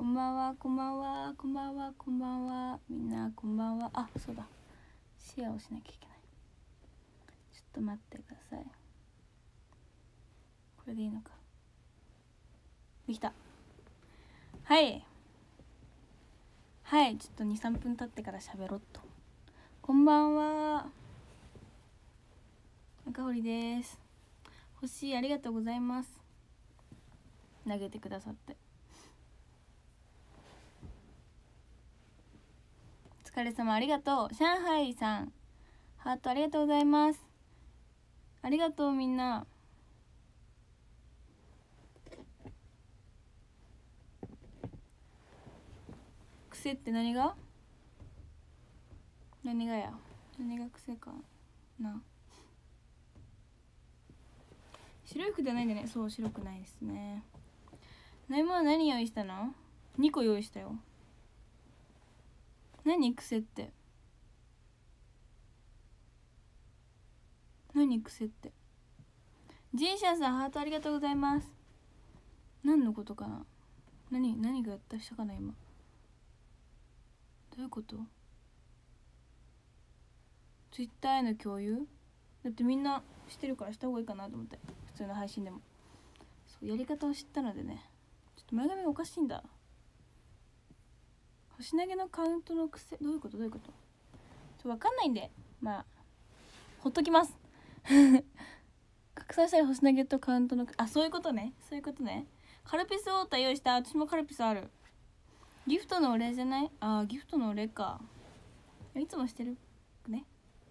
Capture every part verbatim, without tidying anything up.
こんばんはこんばんはこんばんはこんばんは、みんなこんばんは。あ、そうだ、シェアをしなきゃいけない。ちょっと待ってください。これでいいのか。できた。はいはい、ちょっと にさんぷん経ってから喋ろっと。こんばんは、赤堀です。星ありがとうございます。投げてくださってお疲れ様、ありがとう。上海さんハートありがとうございます。ありがとうみんな。癖って何が何がや何が癖かな。白い服じゃないんだね。そう、白くないですね。飲み物何用意したの？にこ用意したよ。何癖って、何癖って。ジンシャンさんハートありがとうございます。何のことかな。何何がやったしたかな今。どういうこと？ツイッターへの共有だってみんなしてるからした方がいいかなと思って、普通の配信でも。そう、やり方を知ったのでね。ちょっと前髪がおかしいんだ。星投げのカウントの癖、どういうことどういうこと、ちょっと分かんないんで、まあほっときます拡散したら星投げとカウントの、あ、そういうことね、そういうことね。カルピスウォーター用意した。私もカルピスある。ギフトのお礼じゃない？あー、ギフトのお礼か。いつもしてるね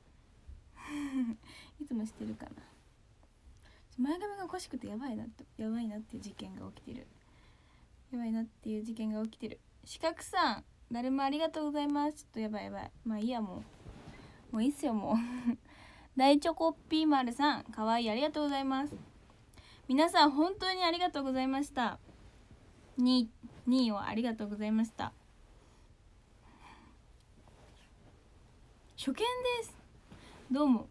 いつもしてるかな。前髪がおかしくてやばいなってやばいなっていう事件が起きてる。やばいなっていう事件が起きてる。四角さんだるまありがとうございます。ちょっとやばいやばい、まあいいや、もうもういいっすよもう大チョコピーマルさんかわいい、ありがとうございます。皆さん本当にありがとうございました。にいをありがとうございました。初見です。どうも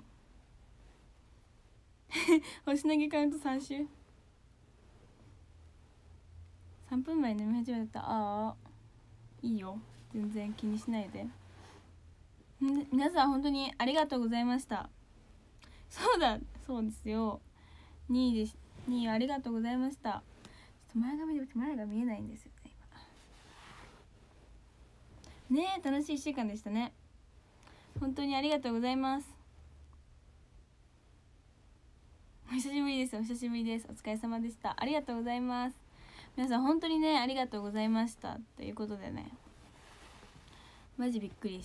星投げカウントさん周。さんぷんまえに飲み始めた。ああいいよ、全然気にしないで。皆さん本当にありがとうございました。そうだそうですよ、にいです。にいありがとうございました。ちょっと前髪で前が見えないんですよね今ね。え楽しいいっしゅうかんでしたね。本当にありがとうございます。お久しぶりです。お久しぶりです。お疲れ様でした。ありがとうございます。皆さん本当にねありがとうございましたということでね、マジびっくりした。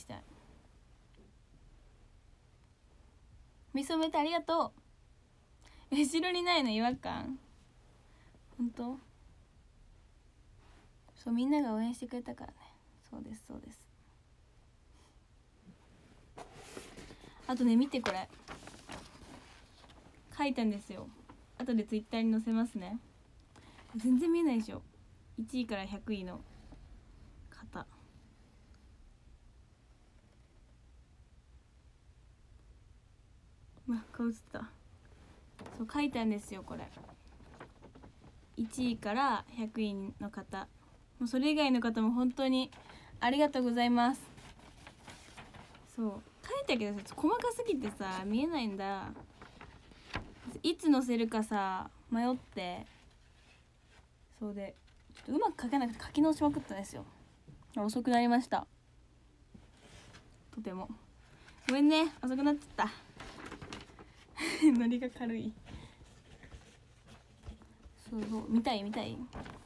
みそめてありがとう。後ろにないの違和感。本当？そう、みんなが応援してくれたからね。そうですそうです。あとね見てこれ書いたんですよ。後でツイッターに載せますね。全然見えないでしょ。いちいからひゃくいの方。うわ顔映った。そう書いたんですよこれ。いちいからひゃくいの方、もうそれ以外の方も本当にありがとうございます。そう書いたけどさ細かすぎてさ見えないんだ。いつ載せるかさ迷って、そうでちょっとうまく書けなくて書き直しまくったんですよ。遅くなりました。とてもごめんね、遅くなっちゃったノリが軽い。そうそう、見たい見たい。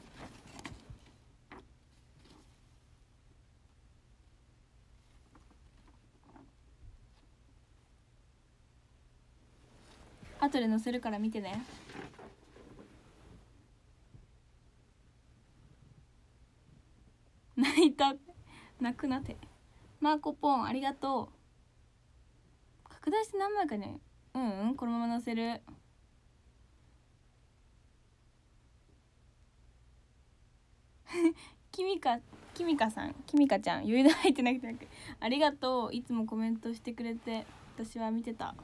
後で載せるから見てね。泣いた。泣くなって。マーコポンありがとう。拡大して何枚かね。うんうん、このまま載せる。キミカキミカさん、キミカちゃん、余裕で入ってなくてありがとう。いつもコメントしてくれて私は見てた。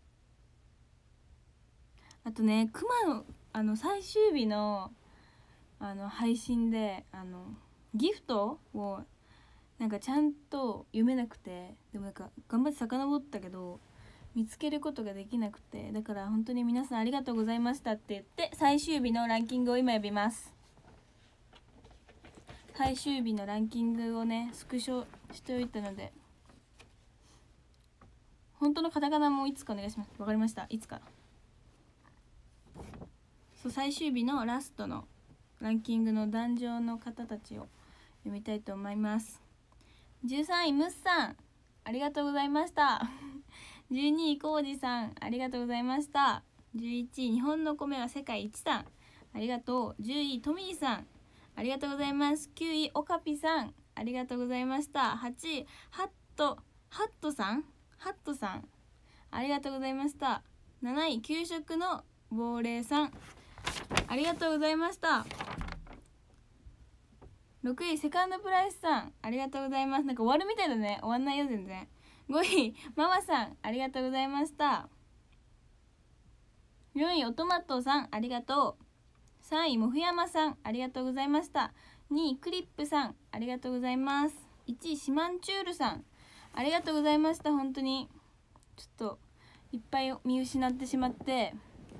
あとね、クマのあの最終日のあの配信であのギフトをなんかちゃんと読めなくて、でもなんか頑張って遡ったけど見つけることができなくて、だから本当に皆さんありがとうございましたって言って最終日のランキングを今呼びます。最終日のランキングをねスクショしておいたので、本当のカタカナもいつかお願いします。わかりました。いつか。そう、最終日のラストのランキングの壇上の方たちを読みたいと思います。じゅうさんいムッさんありがとうございましたじゅうにいコウジさんありがとうございました。じゅういちい日本の米は世界一さんありがとう。じゅういトミーさんありがとうございます。きゅういオカピさんありがとうございました。はちいハットハットさんハットさんありがとうございました。なない給食の亡霊さんありがとうございました。ろくいセカンドプライスさんありがとうございます。なんか終わるみたいだね。終わんないよ全然。ごいママさんありがとうございました。よんいおトマトさんありがとう。さんいもふやまさんありがとうございました。にいクリップさんありがとうございます。いちいシマンチュールさんありがとうございました。本当にちょっといっぱい見失ってしまって、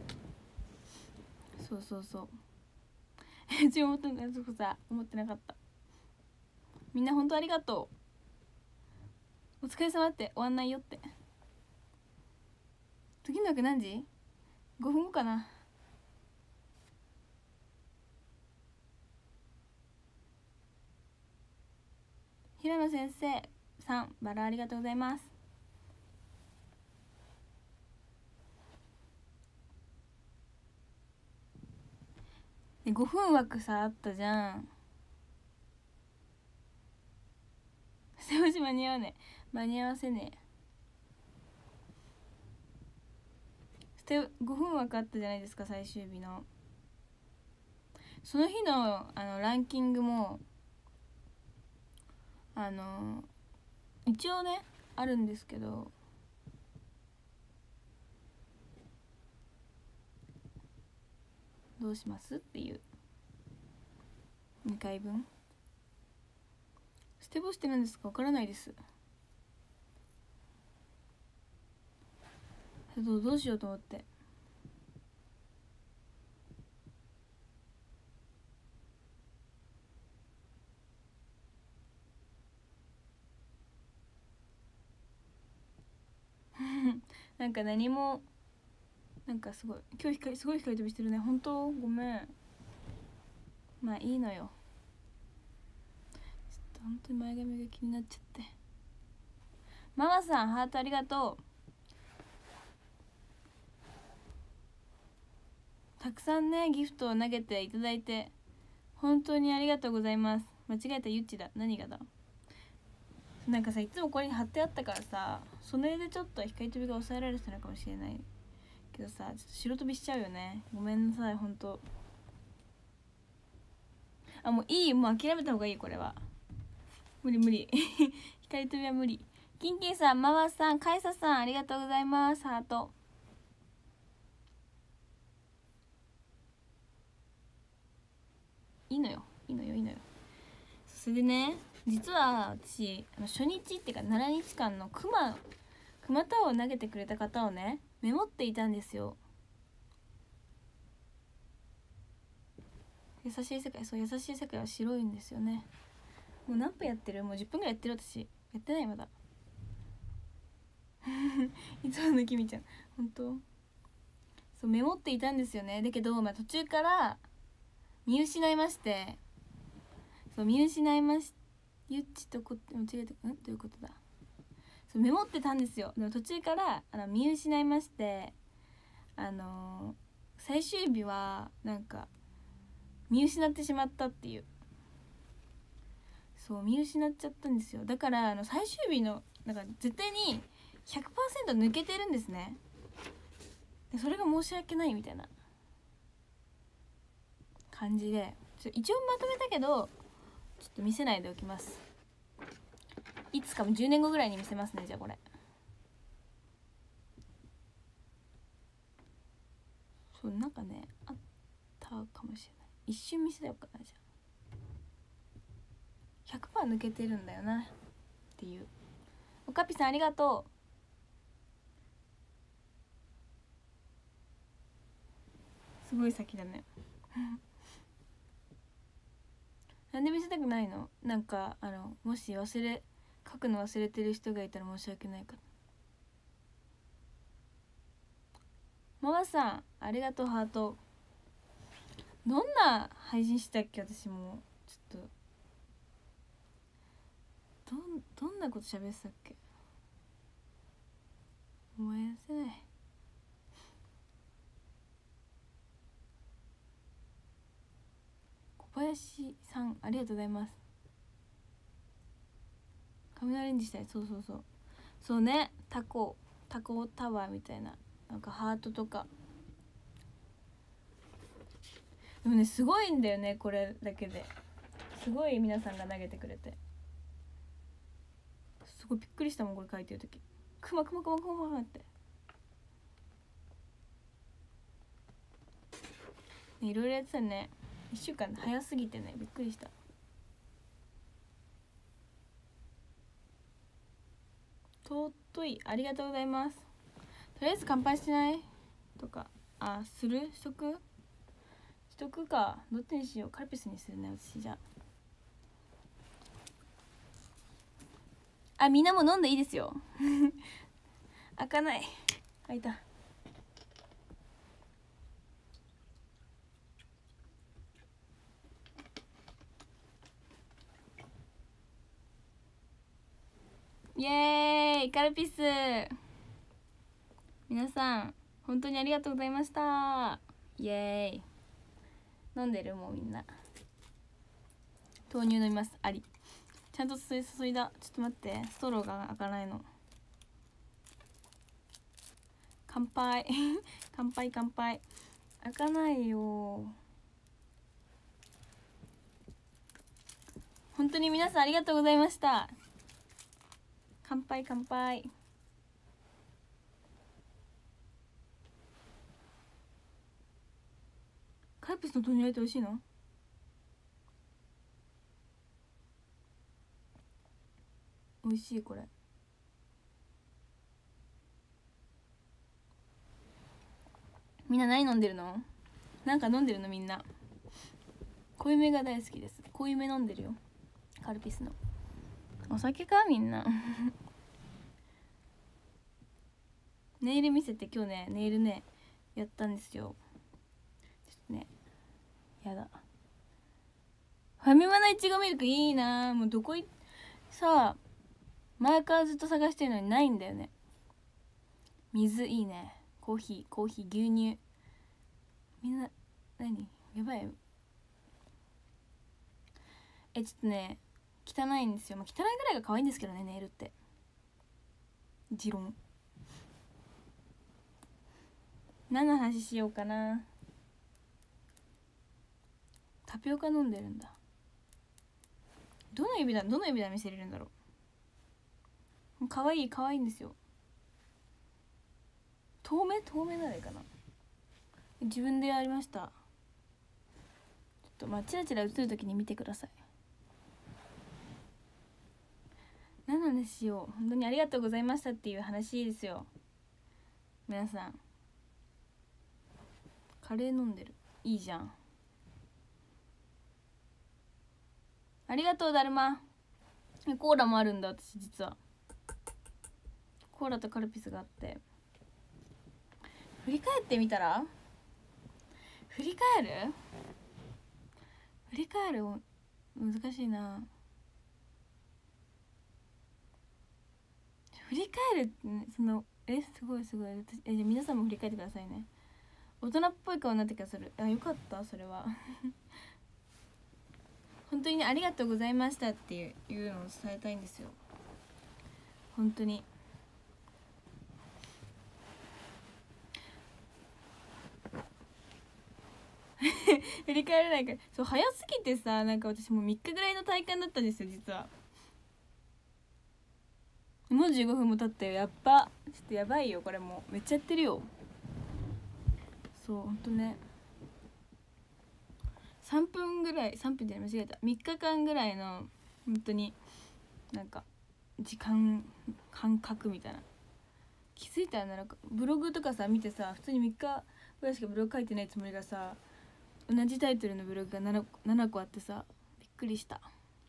そうそうそううち思ってなそこさ思ってなかった。みんな本当ありがとう。お疲れ様って終わんないよって。次の枠何時 ?ご 分後かな。平野先生さんバラありがとうございます。でごふん枠さあったじゃん。捨て干し間に合わねえ間に合わせねえ。捨てごふん枠あったじゃないですか最終日の。その日のあのランキングもあの一応ねあるんですけど、どうしますっていうにかいぶん。捨て干して何ですかわからないです。どうどうしようと思ってなんか何もなんかすごい今日光すごい光飛びしてるね。本当ごめん。まあいいのよ。ちょっと本当に前髪が気になっちゃって。ママさんハートありがとう。たくさんねギフトを投げていただいて本当にありがとうございます。間違えたゆっちだ。何がだ。なんかさいつもこれに貼ってあったからさ、それでちょっと光飛びが抑えられてたのかもしれないけどさ、ちょっと白飛びしちゃうよね。ごめんなさい本当。あもういい、もう諦めた方がいいこれは。無理無理光飛びは無理。キンキンさんママさんカイサさんありがとうございます。ハートいいのよいいのよいいのよ。それでね実は私あの初日っていうかななにちかんのクマクマタワーを投げてくれた方をねメモっていたんですよ。優しい世界、そう優しい世界は白いんですよね。もう何分やってる？もうじゅっぷんぐらいやってる。私やってないまだいつものきみちゃん本当そうメモっていたんですよね。だけど、まあ、途中から見失いまして、そう見失いましゆっちとこ間違えてうんどういうことだ。そうメモってたんですよ。でも途中からあの見失いまして、あのー、最終日はなんか見失ってしまったっていう、そう見失っちゃったんですよ。だからあの最終日のなんか絶対に ひゃくパーセント 抜けてるんですね。でそれが申し訳ないみたいな感じでちょ一応まとめたけどちょっと見せないでおきます。いつかもじゅうねんごぐらいに見せますね。じゃあこれそうなんかねあったかもしれない。 一瞬見せようかな。じゃあ ひゃくパーセント 抜けてるんだよなっていう。おかぴさんありがとう。すごい先だねなんで見せたくないの？なんかあのもし忘れ書くの忘れてる人がいたら申し訳ないから。ママさんありがとう。ハート。どんな配信したっけ私もちょっとどんどんなこと喋ってたっけ思い出せない。小林さんありがとうございます。雷アレンジしたい。そうそうそうそうね。タコタコタワーみたいな、なんかハートとか。でもねすごいんだよねこれだけで。すごい皆さんが投げてくれてすごいびっくりしたもんこれ書いてる時。クマクマクマクマっていろいろやってたね。いっしゅうかん早すぎてねびっくりした。尊いありがとうございます。とりあえず乾杯しないとか、あするしとくしとくか。どっちにしよう。カルピスにするね私。じゃああみんなも飲んでいいですよ開かない。開いた。イエーイカルピス。皆さん本当にありがとうございました。イエーイ。飲んでるもうみんな。豆乳飲みます。ありちゃんと注いだ。ちょっと待ってストローが開かないの。乾杯乾杯乾杯。開かないよ。本当に皆さんありがとうございました。乾杯乾杯。カルピスの豆乳入れて美味しいの？美味しいこれ。みんな何飲んでるの？なんか飲んでるのみんな。濃いめが大好きです。濃いめ飲んでるよカルピスの。お酒かみんなネイル見せて。今日ねネイルねやったんですよ。ちょっとねやだ。ファミマのいちごミルクいいな。もうどこいさあ前からずっと探してるのにないんだよね。水いいね。コーヒーコーヒー牛乳。みんな何やばい。えちょっとね汚いんですよ。まあ、汚いぐらいが可愛いんですけどねネイルって。持論。何の話しようかな。タピオカ飲んでるんだ。どの指だどの指だ見せれるんだろう。可愛い可愛いんですよ。透明透明ならいいかな。自分でやりました。ちょっとまあチラチラ映るときに見てください。何の話しよう。本当にありがとうございましたっていう話ですよ。皆さんカレー飲んでる。いいじゃん。ありがとうだるま。コーラもあるんだ私実は。コーラとカルピスがあって。振り返ってみたら振り返る振り返る難しいな。振り返るってねそのえすごいすごい。えじゃあ皆さんも振り返ってくださいね。大人っぽい顔になった気がする。あよかったそれは本当に、ね、ありがとうございましたっていういうのを伝えたいんですよ本当に振り返れないから。そう早すぎてさなんか私もうみっかぐらいの体感だったんですよ実は。もうじゅうごふんも経ったよ。やっぱちょっとやばいよこれもうめっちゃやってるよ。そうほんとねさんぷんぐらい、さんぷんじゃない間違えた、みっかかんぐらいの本当になんか時間感覚みたいな、気づいたらなんかブログとかさ見てさ、普通にみっかぐらいしかブログ書いてないつもりがさ、同じタイトルのブログが 7, 7個あってさ、びっくりした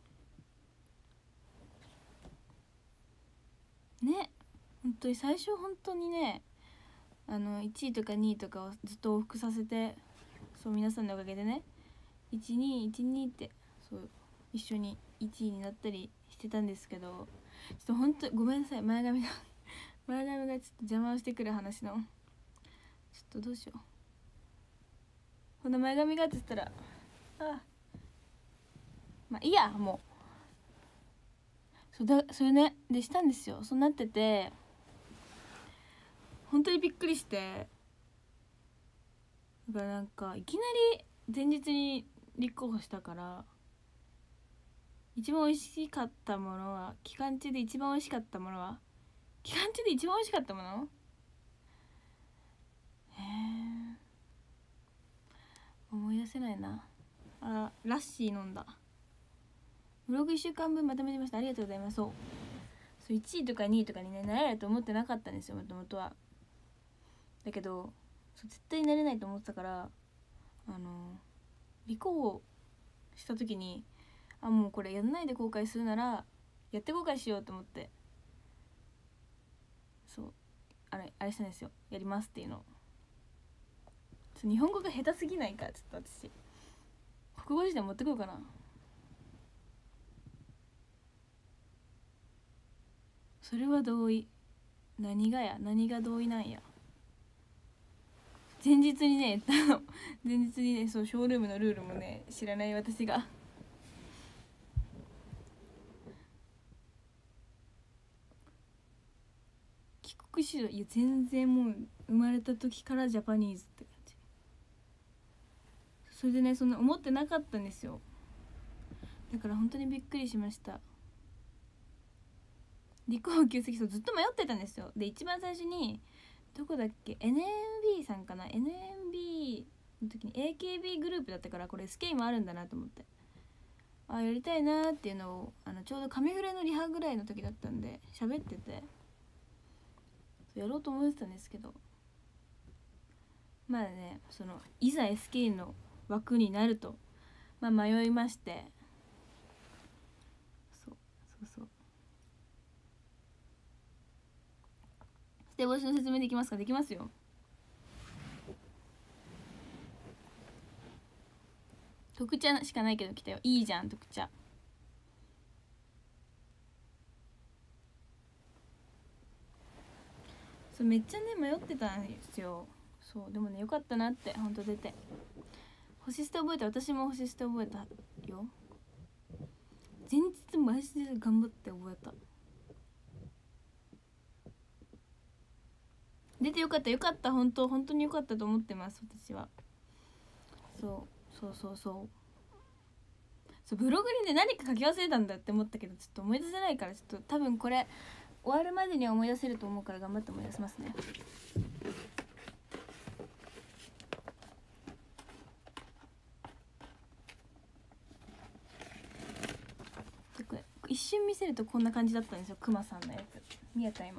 ね。本当に最初本当にね、あのいちいとかにいとかをずっと往復させて、そう皆さんのおかげでね、いちにいちにってそう一緒にいちいになったりしてたんですけど、ちょっと本当ごめんなさい、前髪が前髪がちょっと邪魔をしてくる話の、ちょっとどうしよう、この前髪がって言ったら、あまあいいや、もうそうだ、それねでしたんですよ。そうなってて本当にびっくりして、だからなんかいきなり前日に立候補したから、一番美味しかったものは、期間中で一番美味しかったものは期間中で一番美味しかったもの、へえ思い出せないな。あ、ラッシー飲んだ。ブログいっしゅうかんぶんまとめてました。ありがとうございます。そうそういちいとかにいとかにねなれると思ってなかったんですよ、もともとは。だけどそう絶対なれないと思ってたから、あの立候補した時に、あもうこれやらないで後悔するならやって後悔しようと思って、そうあれあれしたんですよ、やりますっていうの。日本語が下手すぎないか、ちょっと私国語辞典持ってこようかな。それは同意。何がや、何が同意なんや。前日にね前日にね、そうショールームのルールもね知らない私が帰国子女、いや全然もう生まれた時からジャパニーズって感じ。それでね、そんな思ってなかったんですよ。だから本当にびっくりしました。立候補休席、そうずっと迷ってたんですよ。で一番最初にどこだっけ、 エヌエムビー さんかな、 エヌエムビー の時に エーケービー グループだったから、これスケイもあるんだなと思って、あやりたいなっていうのを、あのちょうどカメフレのリハぐらいの時だったんで喋ってて、やろうと思ってたんですけど、まあね、そのいざ エスケー の枠になると、まあ、迷いまして、そうそうそう。捨て干しの説明できますか？できますよ。特茶しかないけど来たよ。いいじゃん特茶。そうめっちゃね迷ってたんですよ。そうでもねよかったなって、ほんと出て星捨て覚えた。私も星捨て覚えたよ。前日マジで頑張って覚えた。出てよかったよかった、本当本当によかったと思ってます私は。そうそうそうそうそうブログにね何か書き忘れたんだって思ったけど、ちょっと思い出せないから、ちょっと多分これ終わるまでには思い出せると思うから頑張って思い出しますね。これ一瞬見せるとこんな感じだったんですよ、くまさんのやつ。見えた今。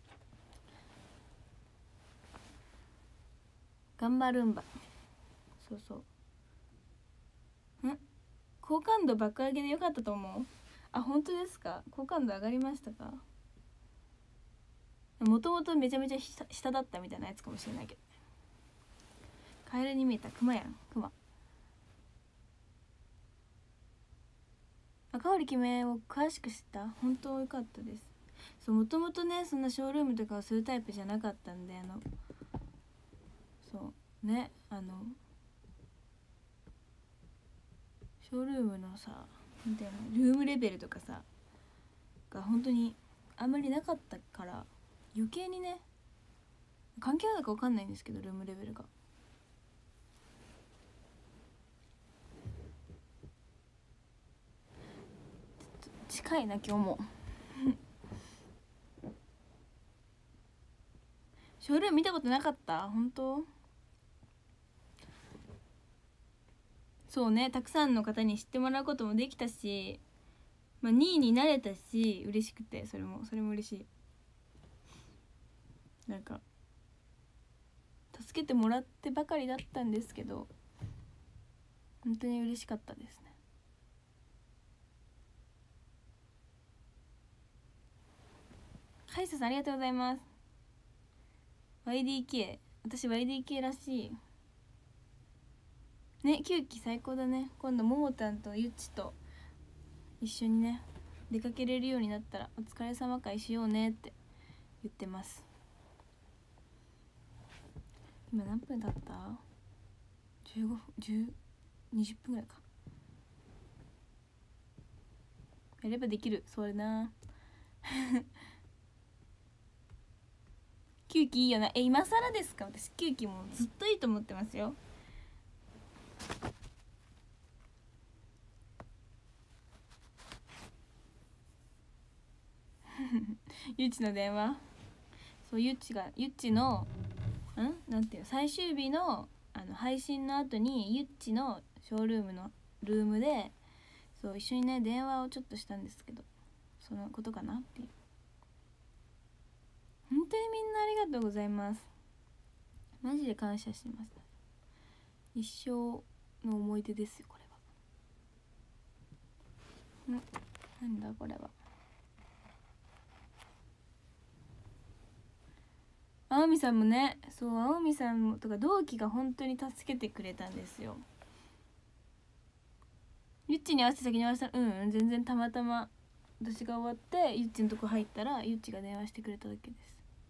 頑張るんば。そうそう。ん好感度爆上げでよかったと思う。あ本当ですか？好感度上がりましたか？もともとめちゃめちゃ下下だったみたいなやつかもしれないけど、カエルに見えたクマやん、クマ。赤堀決めを詳しく知った。本当良かったです。そうもともとねそんなショールームとかをするタイプじゃなかったんで、あのそうね、あのショールームのさみたいなルームレベルとかさが本当にあんまりなかったから、余計にね関係あるか分かんないんですけど、ルームレベルが近いな今日もショールーム見たことなかった？本当？ そうね、たくさんの方に知ってもらうこともできたし、まあ、にいになれたし嬉しくて、それもそれも嬉しい。なんか助けてもらってばかりだったんですけど、本当に嬉しかったですね。カイサさんありがとうございます。 ワイディーケー、 私 ワイディーケー らしいね。きゅうき最高だね。今度ももたんとゆっちと一緒にね出かけれるようになったらお疲れ様会しようねって言ってます。今何分経った？じゅうごふん、じゅう、にじゅっぷんぐらいか。やればできる、それなきゅうきいいよな。え、今更ですか？私きゅうきもずっといいと思ってますよゆっちの電話、そう、ゆっちがゆっちのんなんていうの、最終日のあの配信の後にゆっちのショールームのルームでそう一緒にね電話をちょっとしたんですけど、そのことかなっていう。本当にみんなありがとうございます。マジで感謝してます。一生の思い出ですよこれは。んなんだこれは。青海さんもね、そう、青海さんもとか同期が本当に助けてくれたんですよ。ゆっちに合わせて先に合わせたら、うん、うん、全然たまたま私が終わってゆっちのとこ入ったらゆっちが電話してくれただけです。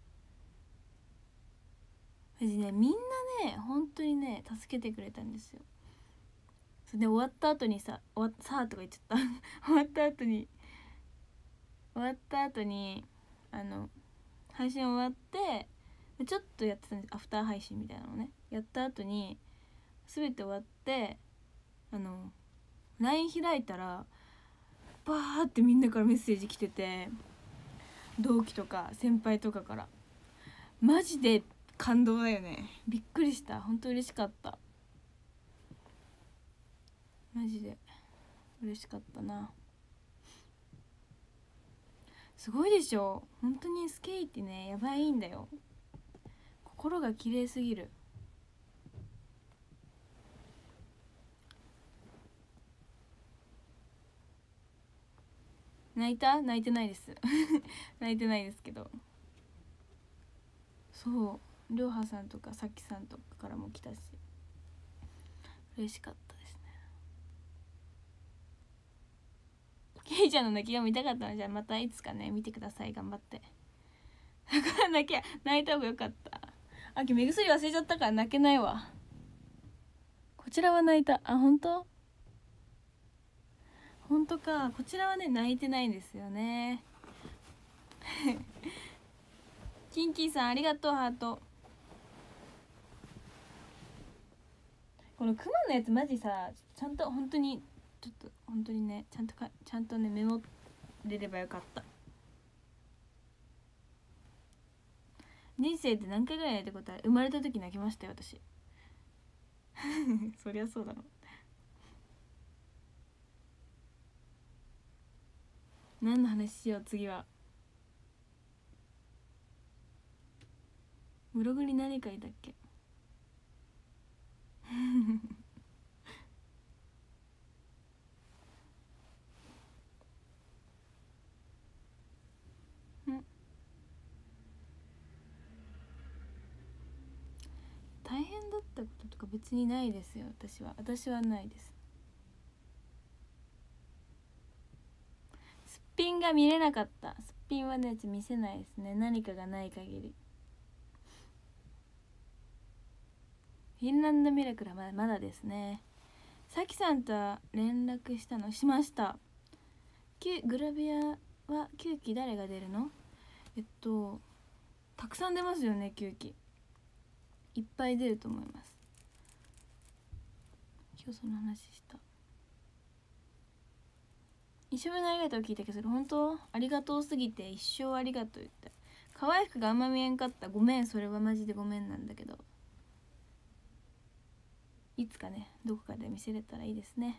マジね、みんなね本当にね助けてくれたんですよ。それで終わった後にさ、終わっさあとか言っちゃった終わった後に終わった後にあの配信終わってちょっとやってたんです、アフター配信みたいなのね。やった後に全て終わってあの ライン 開いたらバーってみんなからメッセージ来てて、同期とか先輩とかから。マジで感動だよね。びっくりした。本当嬉しかった。マジで嬉しかったな。すごいでしょ。本当にスケイってねやばいんだよ。心が綺麗すぎる。泣いた？泣いてないです泣いてないですけど、そうりょうはさんとかさきさんとかからも来たし嬉しかったですね。ケイちゃんの泣きが見たかったの。じゃあまたいつかね見てください。頑張って。だから泣き泣いた方がよかった。あき目薬忘れちゃったから泣けないわ。こちらは泣いた。あ、本当？本当か。こちらはね泣いてないんですよねキンキーさんありがとう。ハート。このクマのやつマジさ、ちゃんと本当にちょっと本当にねちゃんとかちゃんとねメモれればよかった。人生って何回ぐらい泣いたことある？生まれた時泣きましたよ私そりゃそうだろ。何の話しよう次は。ブログに何書いたっけ大変だったこととか別にないですよ。私は私はないです。すっぴんが見れなかった。すっぴんはね見せないですね、何かがない限り。フィンランドミラクルはまだまだですね。さきさんとは連絡したの？しました。グラビアはきゅうき誰が出るの？えっとたくさん出ますよね。きゅうきいっぱい出ると思います。今日その話した。一生分のありがとう聞いたけど、それ本当？ありがとうすぎて一生ありがとう言って。可愛い服があんま見えんかった。ごめん、それはマジでごめんなんだけど。 いつかねどこかで見せれたらいいですね。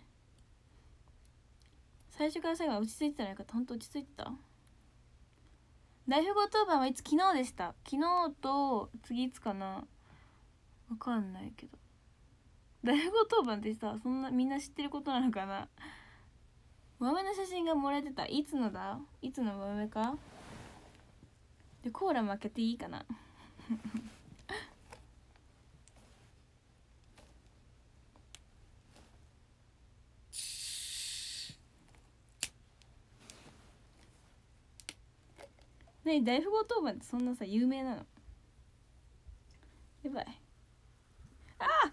最初から最後は落ち着いてたらよかった。ほんと落ち着いてた。大富豪当番はいつ？昨日でした。昨日と次いつかな、わかんないけど。大富豪当番ってさ、そんなみんな知ってることなのかな。豆の写真がもらえてた。いつのだ、いつの豆か。でコーラ負けていいかなねえ、大富豪当番ってそんなさ有名なの？やばい。ああ、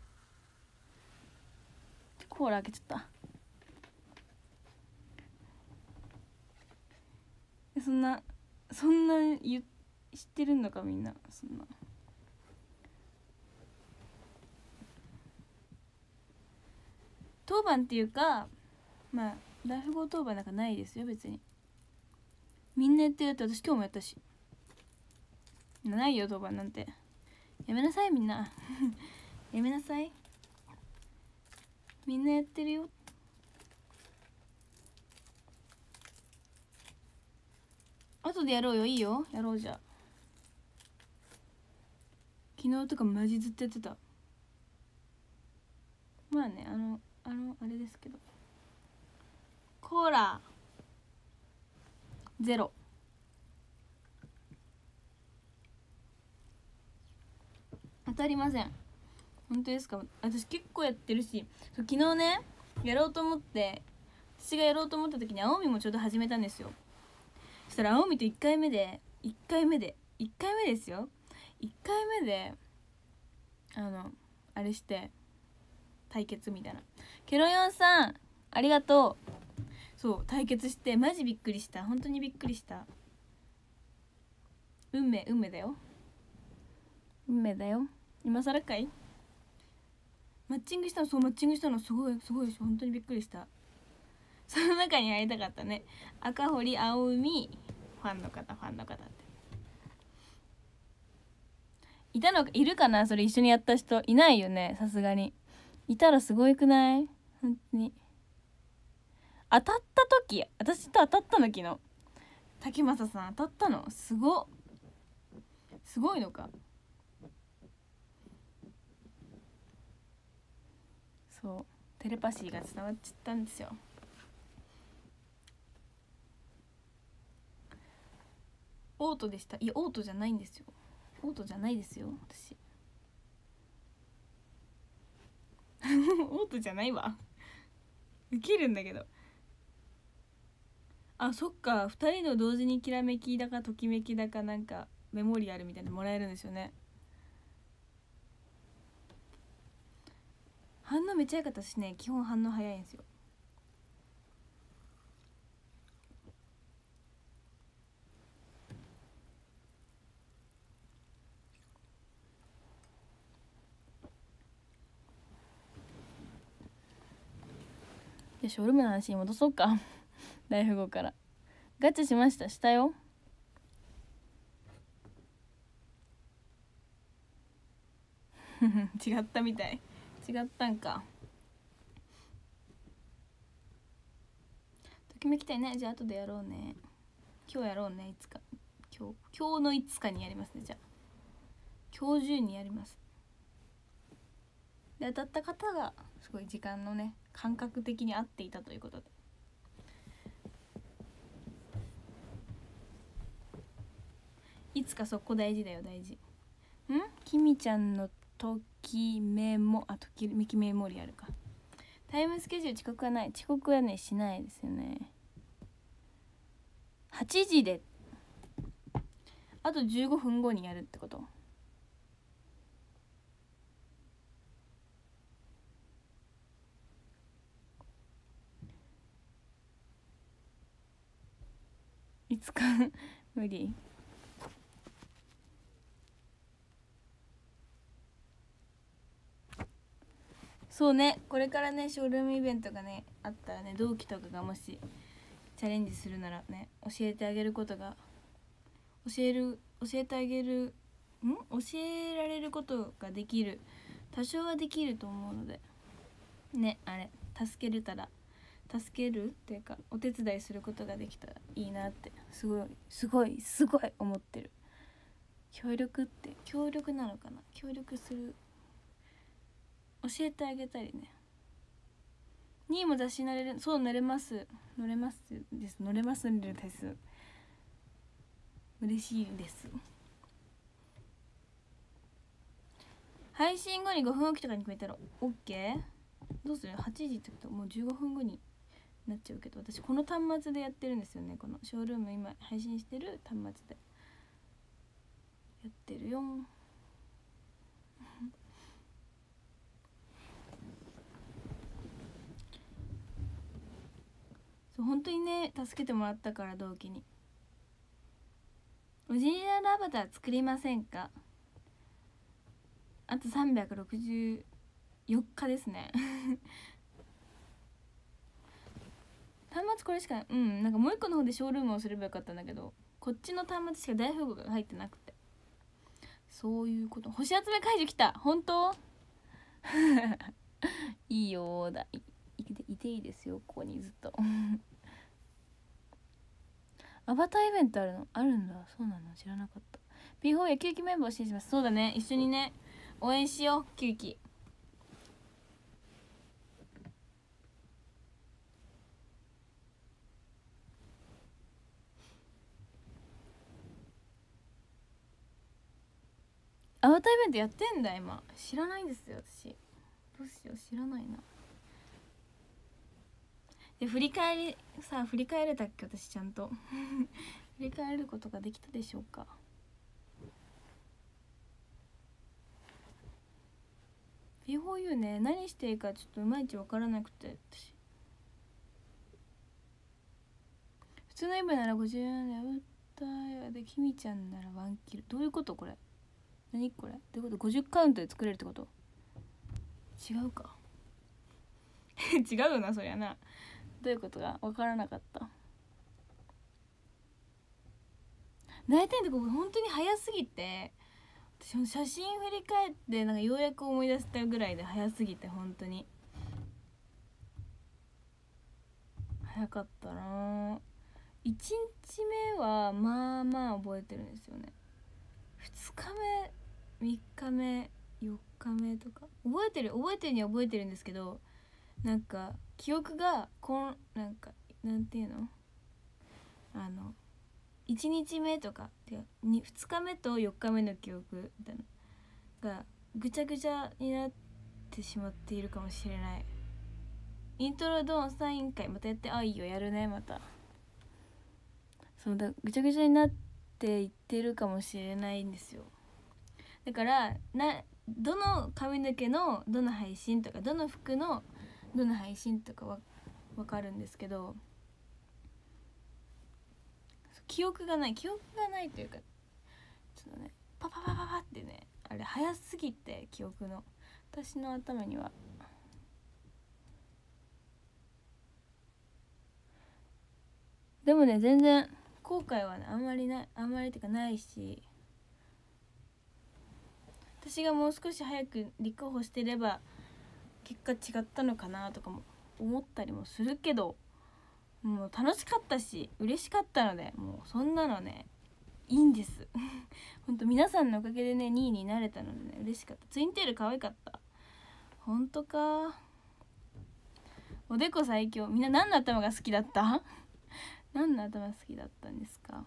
コーラ開けちゃった。そんなそんな言知ってるのかみんな。そんな当番っていうか、まあ大富豪当番なんかないですよ別に。みんなやってるって、私今日もやったし。ないよ当番なんて。やめなさいみんなやめなさい。みんなやってるよ。後でやろうよ。いいよ、やろう。じゃあ昨日とかマジずっとやってた。まあね、あのあのあれですけど。コーラゼロ。当たりません。本当ですか？私結構やってるし、そう昨日ねやろうと思って、私がやろうと思った時に青みもちょうど始めたんですよ。そしたら青みといっかいめでいっかいめでいっかいめですよ。いっかいめであのあれして対決みたいな。ケロヨンさんありがとう。そう対決してマジびっくりした。本当にびっくりした。運命運命だよ、運命だよ。今更かい。マッチングしたの。そうマッチングしたの。すごいすごいでしょ。本当にびっくりした。その中に入りたかったね。赤堀青海ファンの方ファンの方っていたのか。いるかなそれ一緒にやった人。いないよねさすがに。いたらすごいくない？本当に当たった時、私と当たったの昨日。竹正さん当たったの。すごすごいのか。そうテレパシーが伝わっちゃったんですよ。オートでした。いやオートじゃないんですよ。オートじゃないですよ私オートじゃないわウケるんだけど。あそっか、ふたりの同時にきらめきだかときめきだかなんかメモリアルみたいなのもらえるんですよね。反応めっちゃ良かったしね。基本反応早いんですよ。よし、オルムの話に戻そうか大富豪からガチャしました。したよ違ったみたい。違ったんか。ときめきたいね。じゃあ後でやろうね。今日やろうね。いつか今日今日のいつかにやりますね。じゃあ今日中にやります。で当たった方がすごい時間のね感覚的に合っていたということで。いつかそこ大事だよ。大事。んきみちゃんのときめもあときめきメモリアルか。タイムスケジュール遅刻はない。遅刻はねしないですよね。はちじであとじゅうごふんごにやるってこと。いつか無理。そうね、これからねショールームイベントがねあったらね、同期とかがもしチャレンジするならね教えてあげることが教える教えてあげるん教えられることができる多少はできると思うのでね、あれ助けれたら助けるっていうかお手伝いすることができたらいいなってすごいすごいすごい思ってる。協力って協力なのかな、協力する、教えてあげたりね。にいも雑誌乗れる、そう乗れます乗れますです乗れますんです、嬉しいです。配信後にごふんおきとかに決めたら OK？ どうする？ はち 時ってこともうじゅうごふんごになっちゃうけど、私この端末でやってるんですよね。このショールーム今配信してる端末でやってるよそう本当にね助けてもらったから、同期に。オリジナルアバター作りませんか？あとさんびゃくろくじゅうよっかですね端末これしかない。うんなんかもう一個の方でショールームをすればよかったんだけど、こっちの端末しか大富豪が入ってなくて、そういうこと。星集め解除来た。本当いいよーだ い, い, いていいですよここにずっとアバターイベントあるのあるんだ。そうなの知らなかった。 ビーフォー や球技メンバーを支援します。そうだね、一緒にね応援しよう。球技アバターイベントやってんだ今。知らないんですよ私。どうしよう知らないな。で振り返りさあ振り返れたっけ私ちゃんと振り返ることができたでしょうか。ビーフォーユー ね何していいかちょっといまいち分からなくて、私普通のイブならごじゅうよんでアバターでキミちゃんならワンキル。どういうことこれ、何これ、どういうこと？ごじゅうカウントで作れるってこと？違うか違うよなそりゃな。どういうことが分からなかった。大体のとこ本当に早すぎて、私も写真振り返ってなんかようやく思い出したぐらいで早すぎて、本当に早かったな。いちにちめはまあまあ覚えてるんですよね。ふつかめみっかめよっかめとか覚えてる覚えてるには覚えてるんですけど、なんか記憶がこんなんかなんていうの、あのいちにちめとかてかふつかめとよっかめの記憶みたいながぐちゃぐちゃになってしまっているかもしれない。イントロドンサイン会またやって、あいいよやるねまた。そうだぐちゃぐちゃになっていってるかもしれないんですよ。だからなどの髪の毛のどの配信とかどの服のどの配信とかは分かるんですけど、記憶がない記憶がないというかちょっとねパパパパパってね、あれ早すぎて記憶の私の頭には。でもね全然後悔はねあんまりないあんまりっていうかないし、私がもう少し早く立候補してれば結果違ったのかなとかも思ったりもするけど、もう楽しかったし嬉しかったので、もうそんなのねいいんですほんと皆さんのおかげでねにいになれたのでね嬉しかった。ツインテール可愛かった。ほんとか。おでこ最強。みんな何の頭が好きだった何の頭好きだったんですか？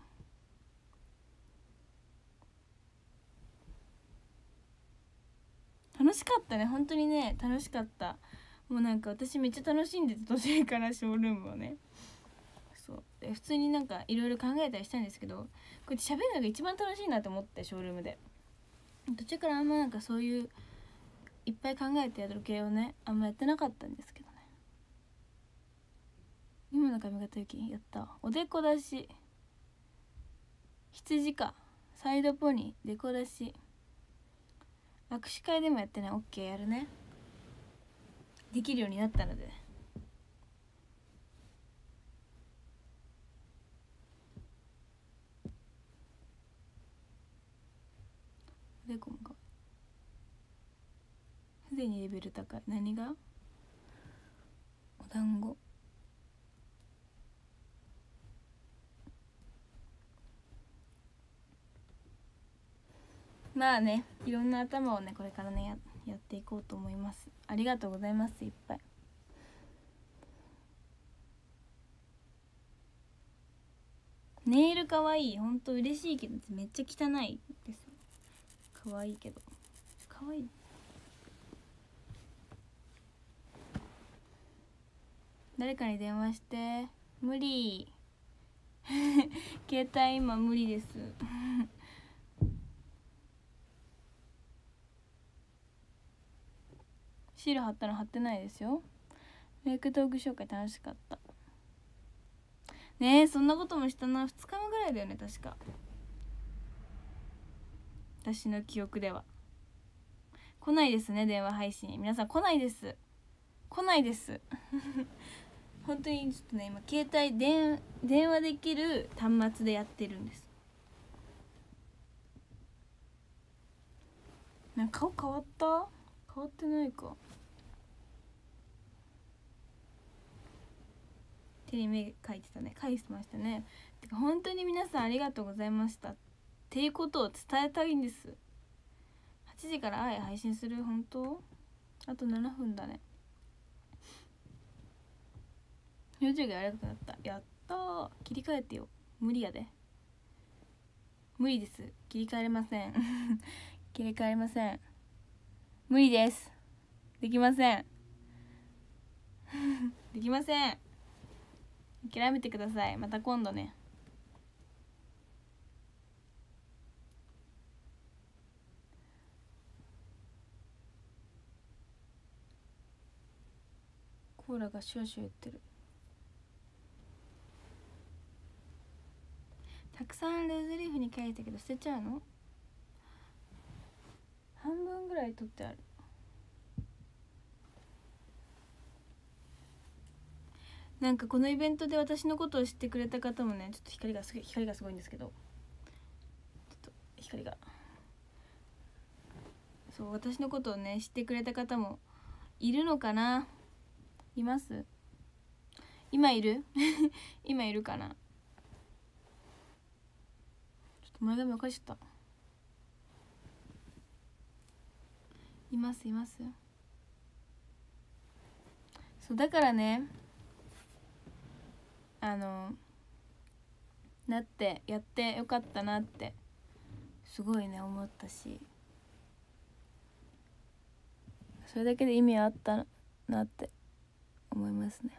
楽しかったね本当にね楽しかった。もうなんか私めっちゃ楽しんでて途中からショールームをね。そうで普通になんかいろいろ考えたりしたんですけど、こうやって喋るのが一番楽しいなと思って、ショールームで途中からあんまなんかそういういっぱい考えてやる系をねあんまやってなかったんですけどね。今の髪型ゆきやった。おでこ出し羊かサイドポニーデコ出し握手会でもやってね。 OK やるね。できるようになったので。おでこもかベル高い。何が？お団子。まあね、いろんな頭をねこれからね や, やっていこうと思います。ありがとうございます。いっぱい。ネイルかわいい。ほんと嬉しいけどめっちゃ汚いですよ。かわいいけどかわいい。誰かに電話して。無理携帯今無理ですシール貼ったの貼ってないですよ。メイク道具紹介楽しかったね。えそんなこともしたな。ふつかめぐらいだよね確か、私の記憶では。来ないですね電話配信。皆さん来ないです来ないです本当にちょっとね今携帯電電話できる端末でやってるんです。なんか顔変わった？変わってないか。手に目描いてたね。描いてましたね。てか本当に皆さんありがとうございましたっていうことを伝えたいんです。はちじからあい配信する。本当あとななふんだね。 YouTube がやりたくなった。やったー。切り替えてよ。無理やで。無理です。切り替えれません切り替えれません。無理です。できませんできません。諦めてください。また今度ね。コーラがシュワシュワ言ってる。たくさんルーズリーフに書いたけど捨てちゃうの？半分ぐらい取ってある。なんかこのイベントで私のことを知ってくれた方もね、ちょっと光がすごい光がすごいんですけど、ちょっと光がそう私のことをね知ってくれた方もいるのかな？います？今いる今いるかな？ちょっと前髪おかしちゃった。いますいます。そうだからね、あのなってやってよかったなってすごいね思ったし、それだけで意味あったなって思いますね。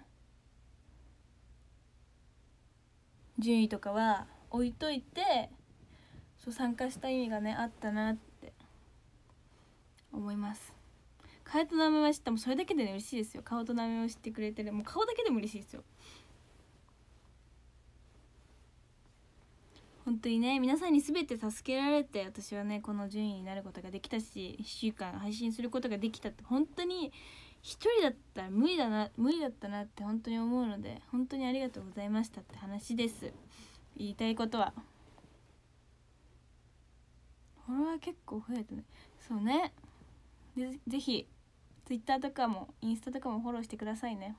順位とかは置いといて、そう参加した意味がねあったなって思います。顔と名前は知った。もうそれだけで、ね、嬉しいですよ。顔と名前を知ってくれてる、もう顔だけでも嬉しいですよ。本当にね皆さんに全て助けられて私はねこの順位になることができたし、いっしゅうかん配信することができたって、本当に一人だったら無理だな無理だったなって本当に思うので、本当にありがとうございましたって話です。言いたいことは。フォロワー結構増えたね。そうね。でぜひ Twitter とかもインスタとかもフォローしてくださいね。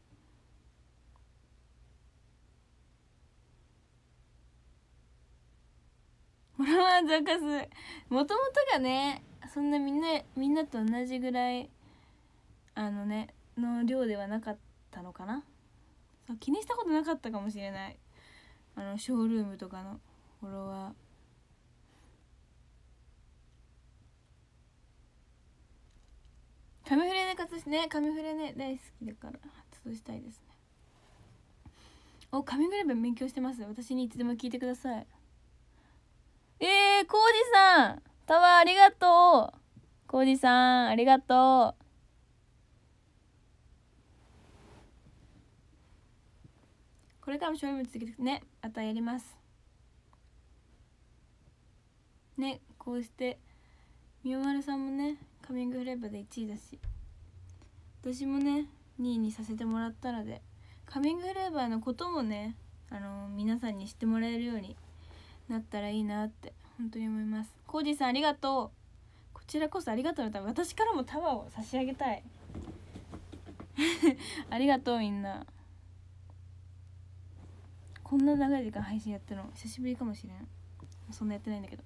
フォロワー増加数もともとがねそんなみんなみんなと同じぐらいあのねの量ではなかったのかな。そう気にしたことなかったかもしれない。あのショールームとかのフォロワー。紙フレで活動してね、紙フレね大好きだから活動したいですね。お紙フレ弁勉強してます。私にいつでも聞いてください。えー、コウジさんタワーありがとう。コウジさんありがとう。これからもショールーム続けてね、またやりますね。こうしてみおまるさんもねカミングフレーバーでいちいだし、私もねにいにさせてもらったので、カミングフレーバーのこともねあの皆さんに知ってもらえるようになったらいいなって本当に思います。コージーさんありがとう。こちらこそありがとうのため、私からもタワーを差し上げたいありがとうみんな。こんな長い時間配信やってるの久しぶりかもしれん。そんなやってないんだけど。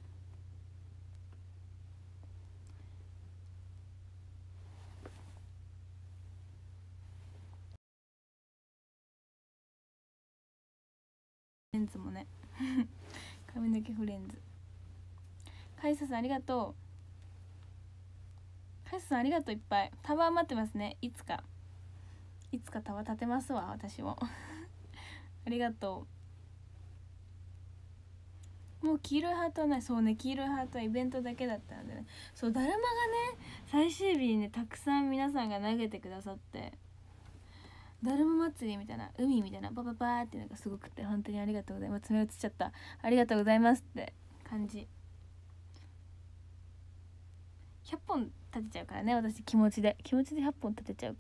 フレンズもね髪の毛フレンズ。カイサさんありがとう。カイサさんありがとう。いっぱいタワー待ってますね。いつかいつかタワー立てますわ私もありがとう。もう黄色いハートはない。そうね、黄色いハートはイベントだけだったのでね。そう、だるまがね最終日にねたくさん皆さんが投げてくださって、だるま祭りみたいな、海みたいなパパパーっていうのがすごくて、本当にありがとうございます。爪映っちゃった。ありがとうございますって感じ。ひゃっぽん立てちゃうからね、私気持ちで気持ちでひゃっぽん立てちゃうから。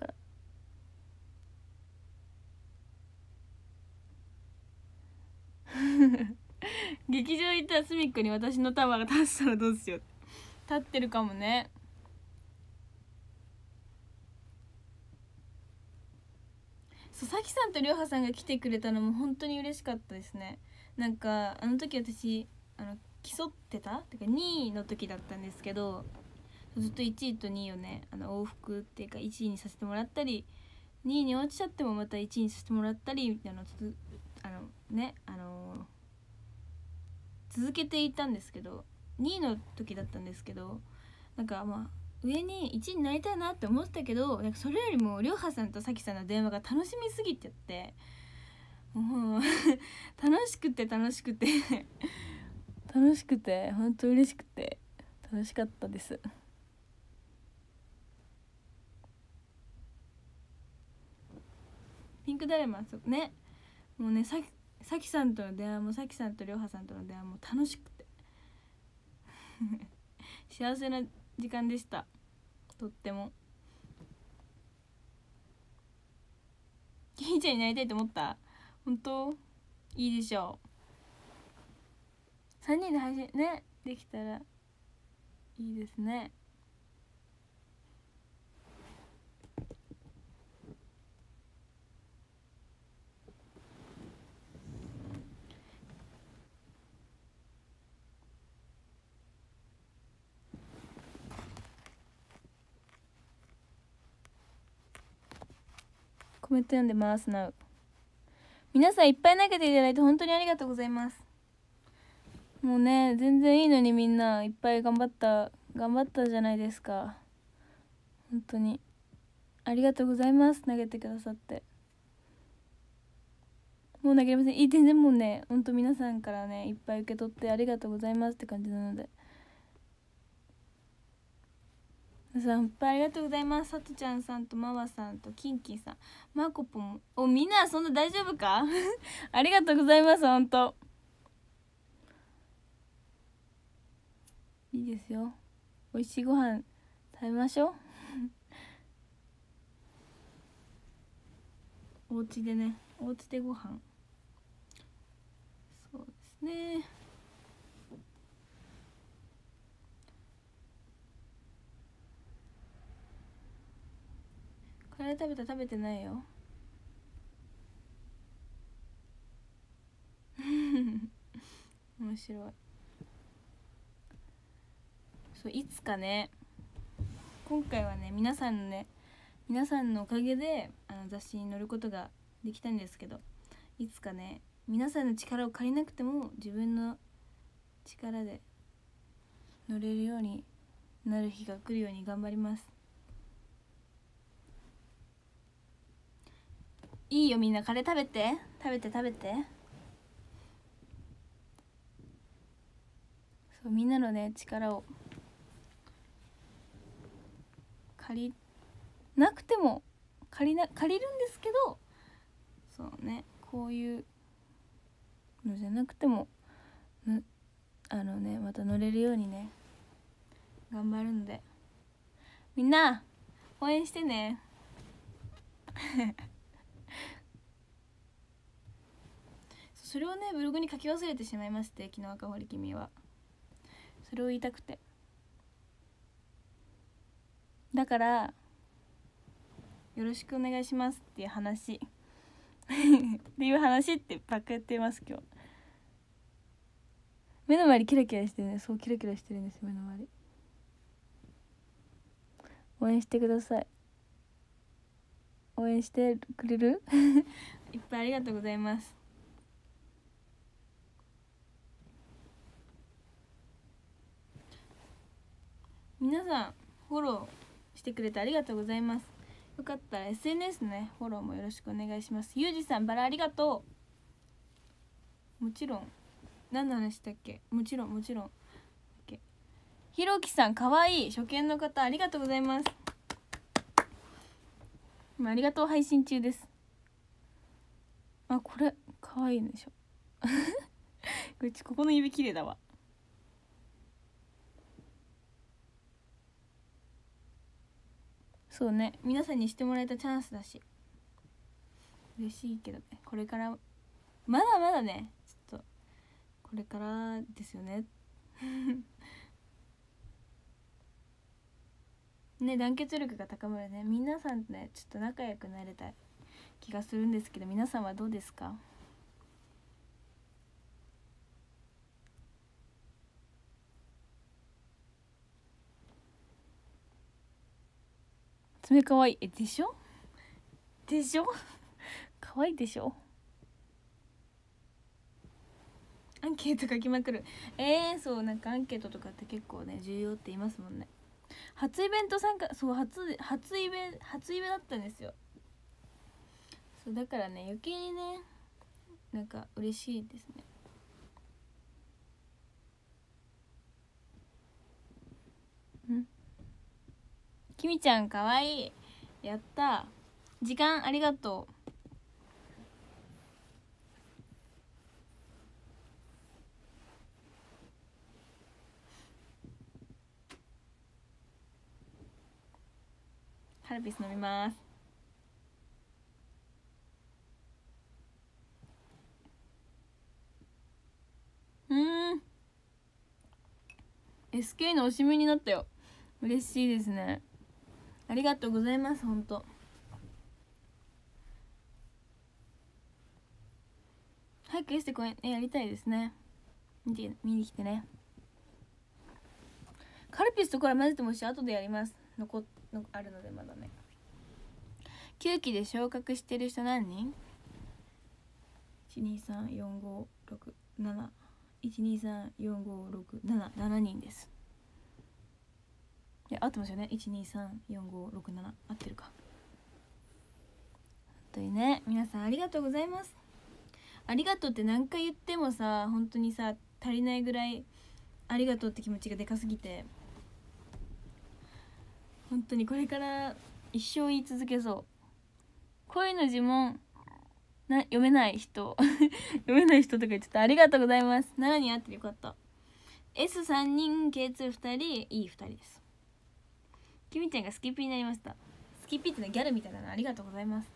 劇場行ったら隅っこに私のタワーが立ってたらどうしよう。立ってるかもね。そう、さきさんとりょうはさんが来てくれたのも本当に嬉しかったですね。なんかあの時私あの競ってたてかにいの時だったんですけど、ずっといちいとにいをねあの往復っていうかいちいにさせてもらったり、にいに落ちちゃってもまたいちいにさせてもらったりみたいなのつあのねあの続けていたんですけど、にいの時だったんですけど、なんかまあ上にいちいになりたいなって思ってたけど、なんかそれよりもりょうはさんとさきさんの電話が楽しみすぎちゃって、もう楽しくて楽しくて楽しくて本当嬉しくて楽しかったです。ピンクダルマね、もうね、さきさきさんとの電話もさきさんとりょうはさんとの電話も楽しくて幸せな時間でした。とっても。ひーちゃんになりたいと思った？本当？いいでしょう。さんにんで配信ねできたらいいですね。コメント読んでますな。皆さんいっぱい投げていただいて本当にありがとうございます。もうね全然いいのに、みんないっぱい頑張った頑張ったじゃないですか。本当にありがとうございます。投げてくださって。もう投げれません。いい、全然もうね本当皆さんからねいっぱい受け取ってありがとうございますって感じなので、皆さんいっぱいありがとうございます。さとちゃんさんとまわさんとキンキンさん、まこぽも、お、みんなそんな大丈夫かありがとうございます。本当いいですよ。美味しいご飯食べましょうお家でね、お家でご飯、そうですね。カレー食べた？食べてないよ面白い。そう、いつかね、今回はね皆さんのね皆さんのおかげであの雑誌に載ることができたんですけど、いつかね皆さんの力を借りなくても自分の力で乗れるようになる日が来るように頑張ります。いいよ、みんなカレー食べて食べて食べて。そう、みんなのね力を借りなくても借りな借りるんですけど、そうね、こういうのじゃなくてもあのねまた乗れるようにね頑張るんで、みんな応援してねそれをねブログに書き忘れてしまいまして、昨日赤堀君はそれを言いたくて。 だからよろしくお願いしますっていう話っていう話ってばっかやってます今日。目の周りキラキラしてるね。そうキラキラしてるんですよ、目の周り。応援してください。応援してくれるいっぱいありがとうございます。皆さんフォローしてくれてありがとうございます。よかったら エスエヌエス ねフォローもよろしくお願いします。ゆうじさんバラありがとう。もちろん何の話したっけ。もちろんもちろんひろきさんかわいい初見の方ありがとうございます。今ありがとう配信中です。あ、これかわいいでしょこれここの指綺麗だわ。そうね、皆さんにしてもらえたチャンスだし嬉しいけどね。これからまだまだね、ちょっとこれからですよねね、団結力が高まるね。皆さんねちょっと仲良くなれた気がするんですけど、皆さんはどうですか。爪かわいい。え、でしょでしょかわいいでしょ。アンケート書きまくる。えー、そうなんかアンケートとかって結構ね重要って言いますもんね。初イベント参加、そう初初イベ初イベだったんですよ。そうだからね余計にねなんか嬉しいですね。んきみちゃんかわいい。やった。時間ありがとう。カルピス飲みます。うん エスケー のおしみになったよ。嬉しいですね。ありがとうございます。ほんと早くエステ公演えやりたいですね。見て見に来てね。カルピスとこれ混ぜてもし後でやります。残のあるのでまだね。きゅうきで昇格してる人何人 ?いちにさんよんごろくなな いちにさんよんごろくなな ななにんです。いや合ってますよね。いちにさんよんごろくなな合ってるか。本当にね皆さんありがとうございます。ありがとうって何回言ってもさ本当にさ足りないぐらいありがとうって気持ちがでかすぎて、本当にこれから一生言い続けそう。恋の呪文な読めない人読めない人とか言ってた。ありがとうございます。ななにんあってよかった。 エスさん 人 ケーツーふたり イーふたりです。きみちゃんがスキッピーになりました。スキッピーってのはギャルみたいなの。ありがとうございます。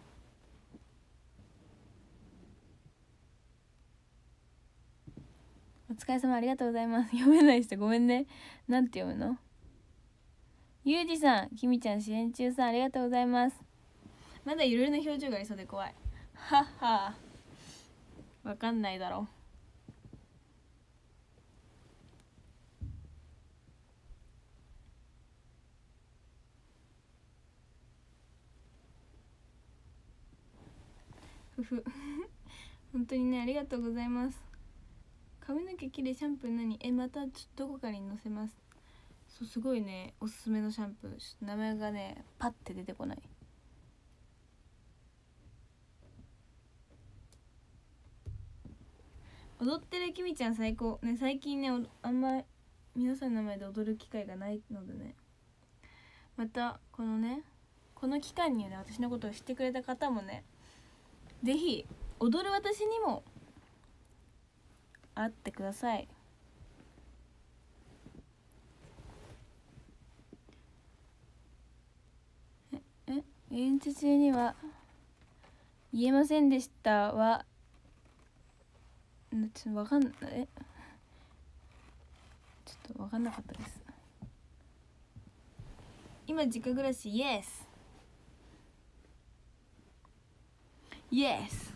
お疲れ様ありがとうございます。読めない人ごめんね。なんて読むの。ゆうじさん、きみちゃん支援中さんありがとうございます。まだいろいろな表情がありそうで怖い。はっはわかんないだろふふ本当にねありがとうございます。髪の毛きれいシャンプー何えまたちょっとどこかに載せます。そうすごいねおすすめのシャンプー、名前がねパッて出てこない。踊ってるきみちゃん最高ね。最近ねあんま皆さんの前で踊る機会がないのでね、またこのねこの期間にね私のことを知ってくれた方もねぜひ踊る私にも会ってください。ええ演説中には言えませんでしたはちょっとわかんないえちょっとわかんなかったです。 今実家暮らしイエスイエス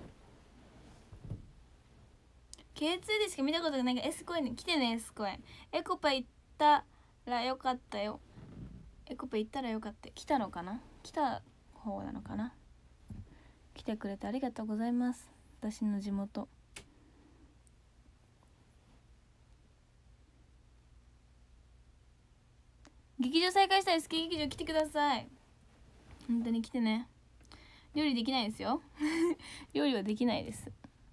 ケーツー でしか見たことがないから S 公園に来てね。 S 公園エコパ行ったらよかったよ。エコパ行ったらよかった。来たのかな、来た方なのかな。来てくれてありがとうございます。私の地元。劇場再開したい。好き劇場来てください。本当に来てね。料理できないですよ料理はできないです。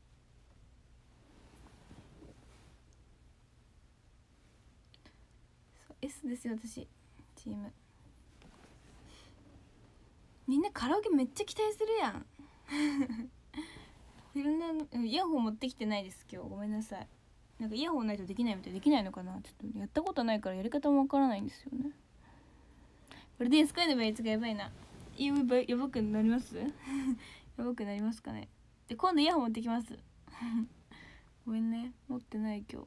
そう S ですよ私。チームみんなカラオケめっちゃ期待するやんいろんなイヤホン持ってきてないです今日。ごめんなさい。なんかイヤホンないとできないみたい。できないのかな、ちょっとやったことないからやり方もわからないんですよね。これでスカイの倍率がやばいな。やばやばくなりますやばくなりますかね。で今度イヤホン持ってきますごめんね、持ってない今日。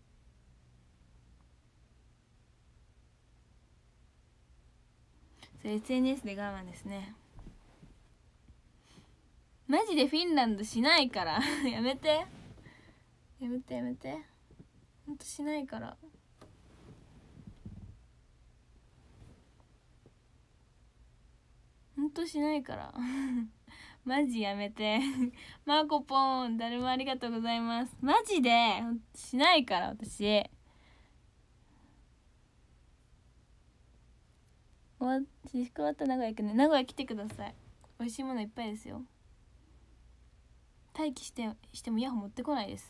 それ エスエヌエス で我慢ですね。マジでフィンランドしないからやめてやめてやめて、ほんとしないから。ほんとしないからマジやめてマーコポーン誰もありがとうございます。マジでほんとしないから私。終わ自粛終わったら名古屋行くね。名古屋来てください。美味しいものいっぱいですよ。待機してしてもイヤホン持ってこないです。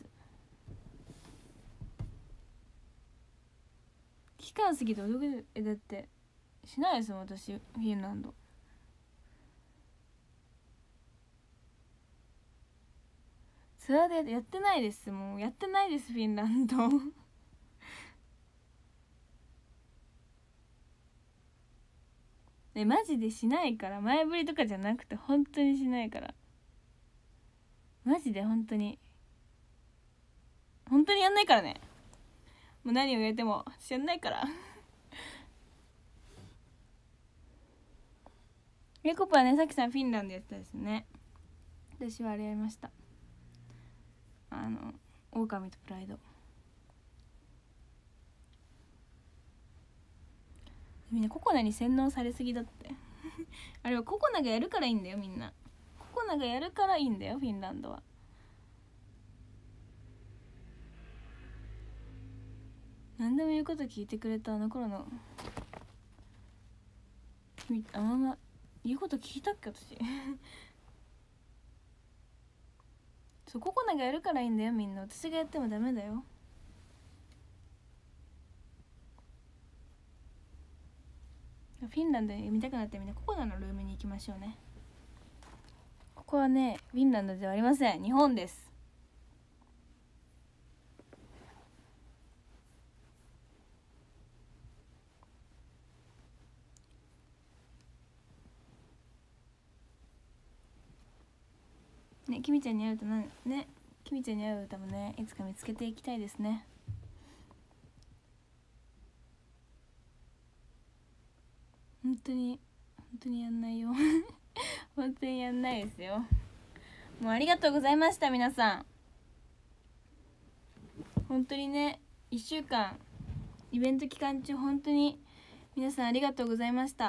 期間過ぎてお得えだってしないですもん私フィンランド。ツアーでやってないです。もうやってないですフィンランドねマジでしないから。前振りとかじゃなくて本当にしないから。マジで本当に本当にやんないからね。もう何を言われても私やんないからレコパはね、さきさんフィンランドやってたですね。私はあれやりました。あの狼とプライド。みんなココナに洗脳されすぎだってあれはココナがやるからいいんだよ。みんなココナがやるからいいんだよフィンランドは。何でも言うこと聞いてくれたあの頃のあのまま言うこと聞いたっけ私そうココナがやるからいいんだよみんな。私がやってもダメだよ。フィンランドで見たくなってみんなココナのルームに行きましょうね。ここはねフィンランドではありません。日本です。ね、きみちゃんに会うとなんねきみちゃんに会う歌もねいつか見つけていきたいですね。本当に本当にやんないよ本当にやんないですよ。もうありがとうございました皆さん。本当にねいっしゅうかんイベント期間中本当に皆さんありがとうございました。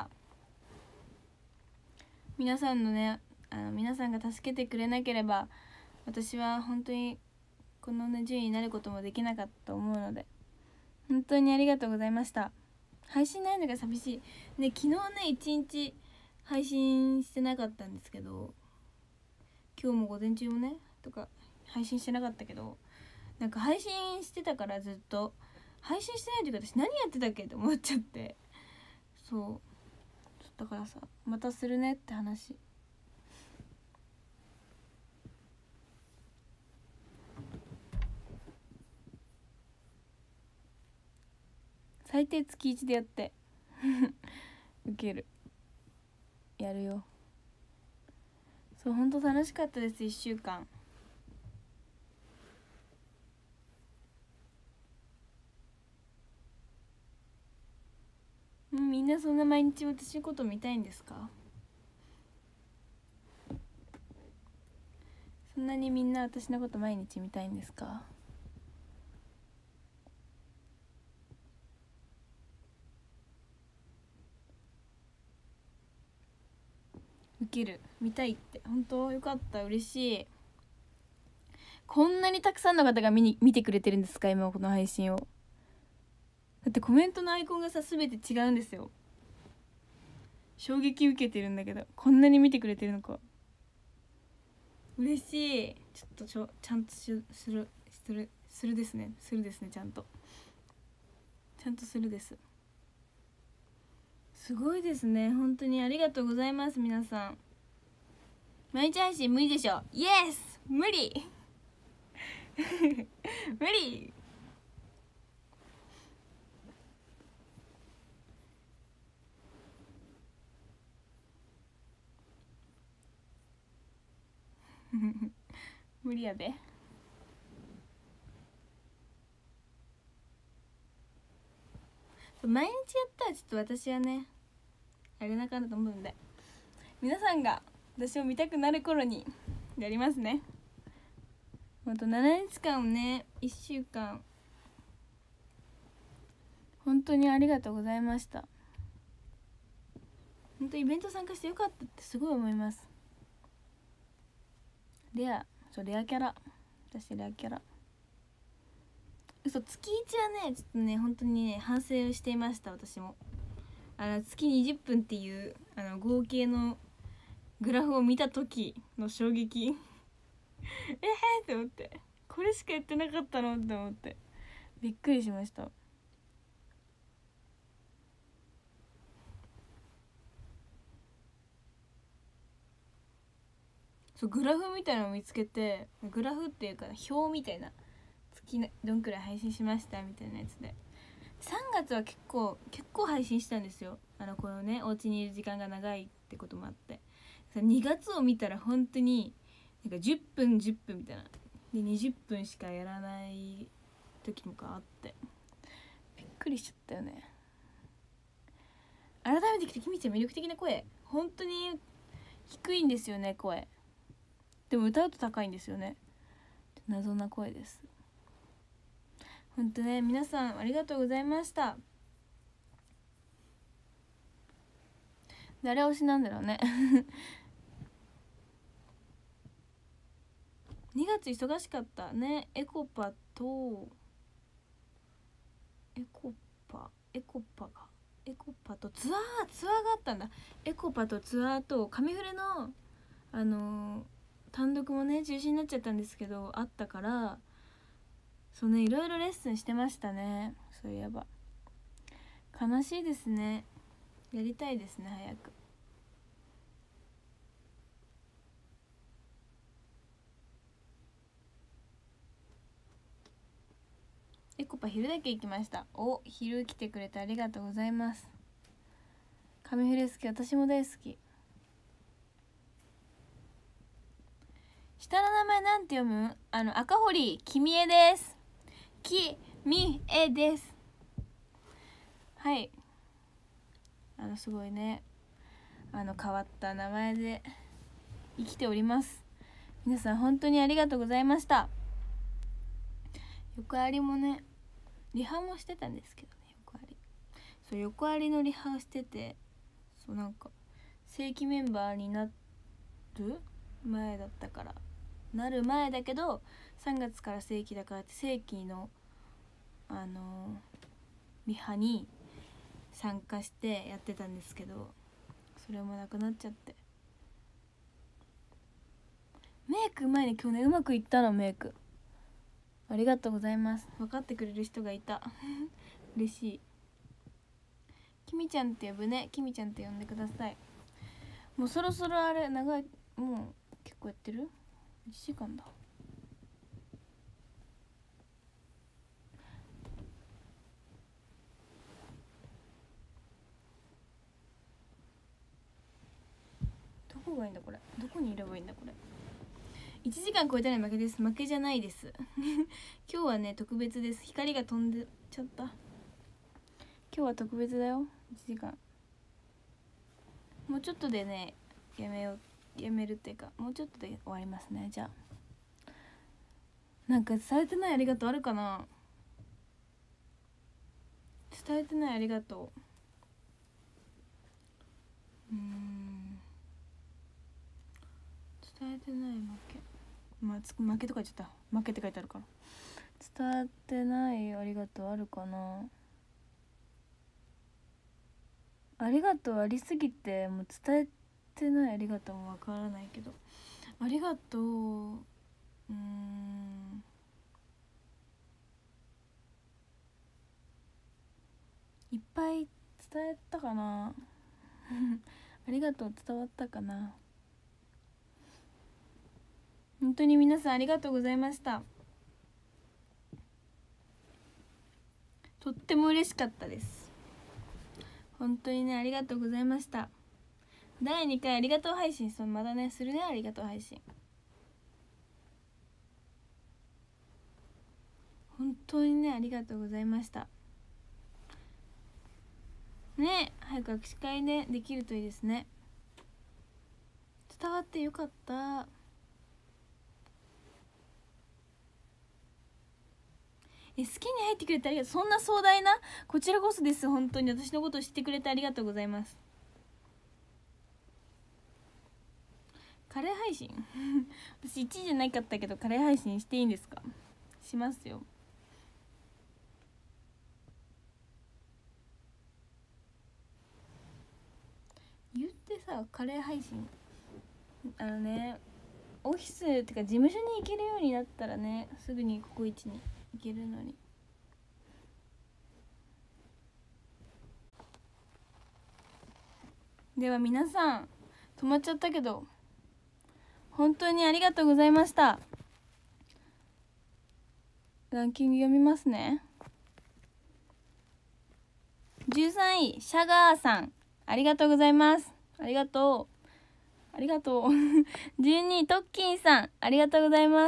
皆さんのねあの皆さんが助けてくれなければ私は本当にこの、ね、順位になることもできなかったと思うので本当にありがとうございました。配信ないのが寂しいね。昨日ね一日配信してなかったんですけど今日も午前中もねとか配信してなかったけどなんか配信してたからずっと配信してないというか私何やってたっけって思っちゃってそうだからさまたするねって話。最低月いちでやってウケるやるよ。そうほんと楽しかったですいっしゅうかん。うんみんんなそんな毎日私のこと見たいんですか？そんなにみんな私のこと毎日見たいんですか？ウケる、見たいって。本当よかった、嬉しい。こんなにたくさんの方が見に見てくれてるんですか、今この配信を。だってコメントのアイコンがさ全て違うんですよ。衝撃受けてるんだけど、こんなに見てくれてるのか嬉しい。ちょっとちょちゃんとしするするするですねするですねちゃんとちゃんとするです。すごいですね、本当にありがとうございます。皆さん毎日配信無理でしょ。イエス無理無理無理やで。毎日やったらちょっと私はねやれなかったと思うんで、皆さんが私を見たくなる頃にやりますね。あとななにちかんをね、いっしゅうかん本当にありがとうございました。本当イベント参加してよかったってすごい思います。レア、そうレアキャラ、私レアキャラ。嘘、月いちはねちょっとね本当にね反省をしていました。私もあの月にじゅっぷんっていうあの合計のグラフを見た時の衝撃えーって思って、これしかやってなかったのって思ってびっくりしました。そうグラフみたいなのを見つけて、グラフっていうか表みたいな、月どんくらい配信しましたみたいなやつで、さんがつは結構結構配信したんですよ。あのこのねお家にいる時間が長いってこともあって、にがつを見たら本当になんかじゅっぷんじゅっぷんみたいなでにじゅっぷんしかやらない時もあってびっくりしちゃったよね。改めて聞いてきみちゃん魅力的な声、本当に低いんですよね声。でも歌うと高いんですよね。謎な声です。本当ね、皆さんありがとうございました。誰推しなんだろうねにがつ忙しかったね。エコパとエコパエコパがエコパとツアーツアーがあったんだ。エコパとツアーとカメフレのあのー、単独もね中止になっちゃったんですけどあったから、そうねいろいろレッスンしてましたね。そういえば悲しいですね。やりたいですね早く。エコパ昼だけ行きました。お、昼来てくれてありがとうございます。カメフレ好き、私も大好き。下の名前なんて読む？あの赤堀きみえです。きみえです。はい、あのすごいねあの変わった名前で生きております。皆さん本当にありがとうございました。横ありもねリハもしてたんですけどね、横ありそう横ありのリハしてて、そうなんか正規メンバーになる前だったからなる前だけどさんがつから正規だからって正規のあのー、リハに参加してやってたんですけど、それもなくなっちゃって。メイクうまいね今日ね、うまくいったのメイク。ありがとうございます。分かってくれる人がいた嬉しい。きみちゃんって呼ぶね。きみちゃんって呼んでください。もうそろそろあれ長い、もう結構やってるいちじかんだ。どこがいいんだこれ、どこにいればいいんだこれ。いちじかん超えたら負けです。負けじゃないです今日はね特別です。光が飛んでちゃった。今日は特別だよ。いちじかんもうちょっとでねやめようやめるっていうかもうちょっとで終わりますね。じゃあなんか伝えてないありがとうあるかな。伝えてないありがとう。うーん伝えてない負け、まあ、つ負けとか言っちゃった。負けって書いてあるから。伝えてないありがとうあるかな。ありがとうありすぎてもう伝えてないありがとうもわからないけど、ありがとう、うーんいっぱい伝えたかなありがとう伝わったかな。本当に皆さんありがとうございました。とっても嬉しかったです。本当にねありがとうございました。だいにかいありがとう配信、そのまだねするねありがとう配信。本当にねありがとうございましたね。早く握手会ねできるといいですね。伝わってよかった。え好きに入ってくれてありがとう。そんな壮大な、こちらこそです。本当に私のことを知ってくれてありがとうございます。カレー配信私いちいじゃなかったけどカレー配信していいんですか。しますよ。言ってさカレー配信あのねオフィスってか事務所に行けるようになったらねすぐにココイチに行けるのに。では皆さん止まっちゃったけど本当にありがとうございました。ランキング読みますね。じゅうさんいシャガーさんありがとうございます。ありがとうありがとうじゅうにいトッキンさんありがとうございます。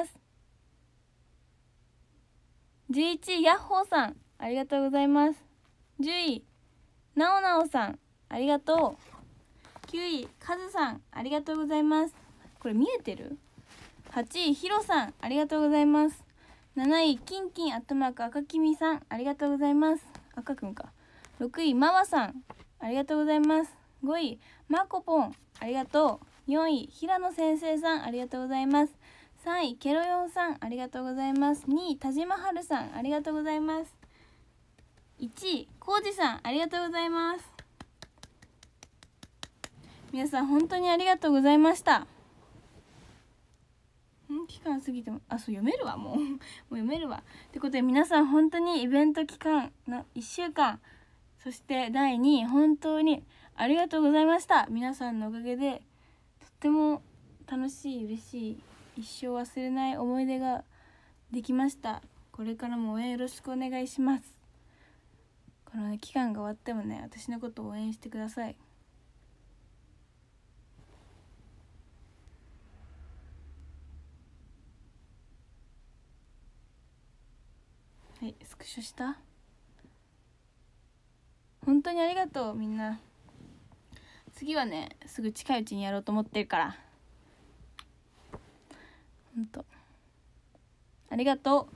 じゅういちいヤッホーさんありがとうございます。じゅういなおなおさんありがとう。きゅういカズさんありがとうございます。これ見えてる。はちいヒロさんありがとうございます。なないキンキンアットマーク赤きみさんありがとうございます。赤くんか。ろくいママさんありがとうございます。ごいマコポンありがとう。よんい平野先生さんありがとうございます。さんいケロヨンさんありがとうございます。にい田島春さんありがとうございます。いちいコウジさんありがとうございます。皆さん本当にありがとうございました。ん期間過ぎてもあそう読めるわもうもう読めるわってことで皆さん本当にイベント期間のいっしゅうかんそしてだいにい本当にありがとうございました。皆さんのおかげでとっても楽しい嬉しい一生忘れない思い出ができました。これからも応援よろしくお願いします。この、ね、期間が終わってもね私のことを応援してください。はいスクショした。本当にありがとうみんな。次はねすぐ近いうちにやろうと思ってるから。ほんとありがと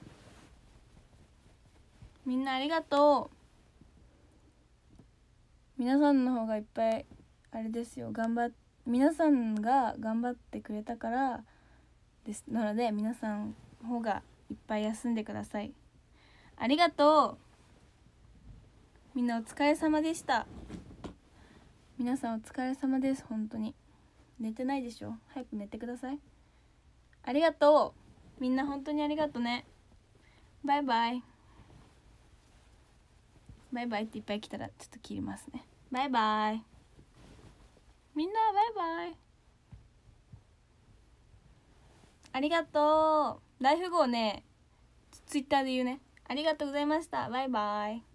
うみんなありがとう。皆さんの方がいっぱいあれですよ頑張っ皆さんが頑張ってくれたからですなので皆さんの方がいっぱい休んでください。ありがとうみんなお疲れ様でした。皆さんお疲れ様です。本当に寝てないでしょ。早く寝てください。ありがとうみんな本当にありがとうね。バイバイバイバイっていっぱい来たらちょっと切りますね。バイバイみんなバイバイありがとう。大富豪ねツイッターで言うね。ありがとうございました。バイバイ。